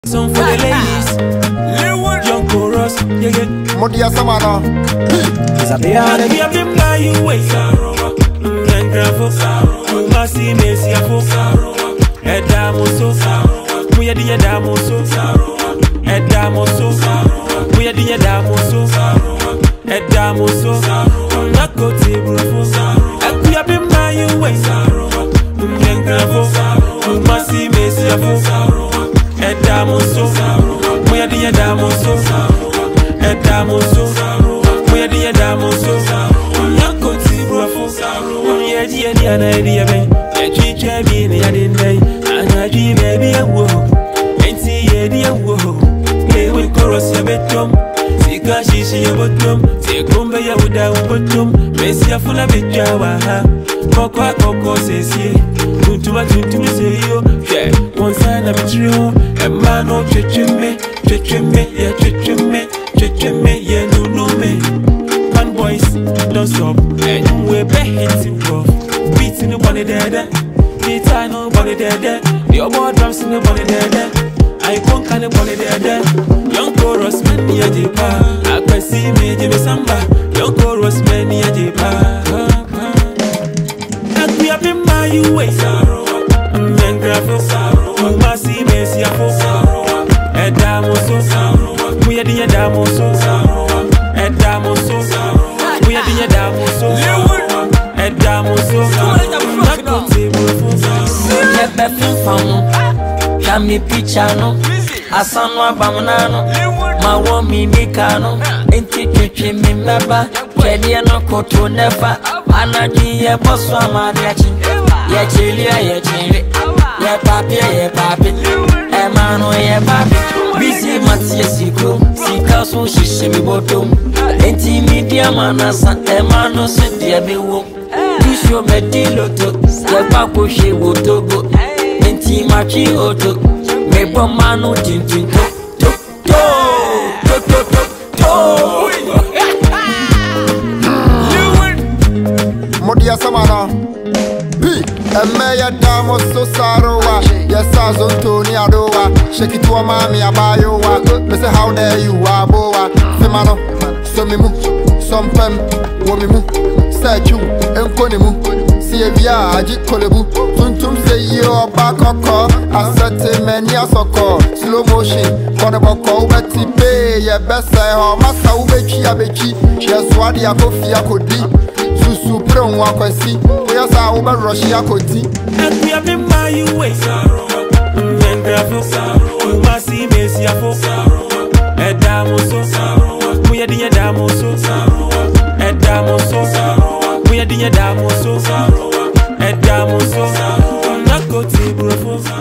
Some for the ladies, young chorus, yeah. Modia Samana. Is a behind me, I've been by you way. And gravel, you must see me, see a folk. Edamoso, we are the Edamoso. Edamoso, we are the Edamoso. Edamoso, not go table. And we have been by you way. And gravel, you must see me, see a folk. Edamoso, we are the Edamoso. Edamoso, we are the Edamoso. Yanko tibro fo, we are the idea, baby. You treat me in the day, and I dream baby a wo. Ain't see a wo. Play with chorus a bedroom. See Kashi, she a bottom. See Kumbaya with a bottom. Messi a full of it, Jawa. Coco says, yeah. To me say yo, yeah. One side of a trio, a man of me, yeah, no me. Man boys, don't stop, and we're hitting rough. Beats in the body there, guitar nobody there, your board drums in the body there. I can't kind of body there. Young chorus man near the bar. I can see me, Jimmy Samba. Young chorus man near the bar. And we have been by you way. And gravel, you must see me, see a folk. Edamoso, we are the Edamoso. Edamoso, we are the Edamoso. Edamoso, not go table. Let the film from Kami Pichano, Asano Bamanano, Mawomi Nikano, Inti me member, Kediano Koto never, Anagi Boswama Yachi, Yachilia Yachi, Papi, Emano Papi, Busy Matiasiko, Sikaso Shishimi Bottom, Inti Media Manasa, Emano Sedia Biwo, Tisho Medilo to, the Papo She Wotogo, Inti Machi Oto, Mebomano Tintin to. Modia Samana. Emeya damo so sarowa. Yes, Tony Adowa. Shake it to a mommy abayowa. Me say how dare you aboa. Femano, so me mu, some pem, womimu, sechu, enkonimu. See via aji kolebu. Tuntum say you back oko. Asset many a soko. Slow motion, for the boko, betty pay. Ye best say how massa ubechi abechi. Yes, what the akofia could be. Supron wakwesi, we are Sawoba Russia Koti. And we have been by you way. And gravel, you must see me, see a folk. Edamoso, we are the Edamoso. Edamoso, we are the Edamoso. Edamoso, not go table.